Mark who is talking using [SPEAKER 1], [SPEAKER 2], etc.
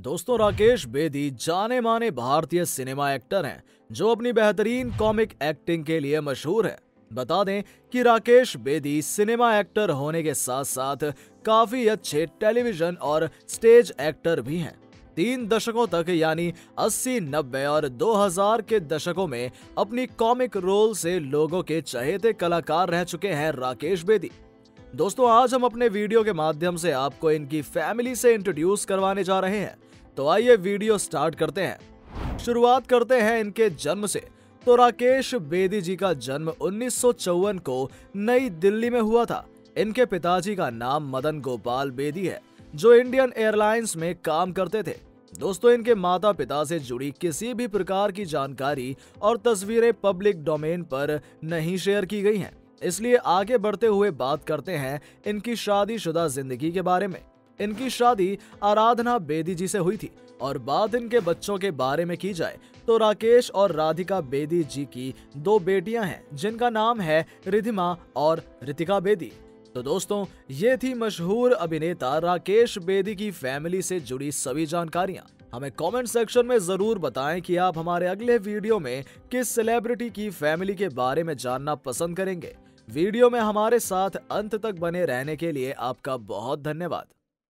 [SPEAKER 1] दोस्तों, राकेश बेदी जाने माने भारतीय सिनेमा एक्टर हैं जो अपनी बेहतरीन कॉमिक एक्टिंग के लिए मशहूर है। बता दें कि राकेश बेदी सिनेमा एक्टर होने के साथ साथ काफी अच्छे टेलीविजन और स्टेज एक्टर भी हैं। 3 दशकों तक यानी 80, 90 और 2000 के दशकों में अपनी कॉमिक रोल से लोगों के चहेते कलाकार रह चुके हैं राकेश बेदी। दोस्तों, आज हम अपने वीडियो के माध्यम से आपको इनकी फैमिली से इंट्रोड्यूस करवाने जा रहे हैं। तो आइए वीडियो स्टार्ट करते हैं। शुरुआत करते हैं इनके जन्म से। तो राकेश बेदी जी का जन्म 1954 को नई दिल्ली में हुआ था। इनके पिताजी का नाम मदन गोपाल बेदी है जो इंडियन एयरलाइंस में काम करते थे। दोस्तों, इनके माता पिता से जुड़ी किसी भी प्रकार की जानकारी और तस्वीरें पब्लिक डोमेन पर नहीं शेयर की गई हैं। इसलिए आगे बढ़ते हुए बात करते हैं इनकी शादीशुदा जिंदगी के बारे में। इनकी शादी आराधना बेदी जी से हुई थी और बात इनके बच्चों के बारे में की जाए तो राकेश और राधिका बेदी जी की 2 बेटियां हैं जिनका नाम है रिधिमा और रितिका बेदी। तो दोस्तों, ये थी मशहूर अभिनेता राकेश बेदी की फैमिली से जुड़ी सभी जानकारियां। हमें कमेंट सेक्शन में जरूर बताएं कि आप हमारे अगले वीडियो में किस सेलिब्रिटी की फैमिली के बारे में जानना पसंद करेंगे। वीडियो में हमारे साथ अंत तक बने रहने के लिए आपका बहुत धन्यवाद।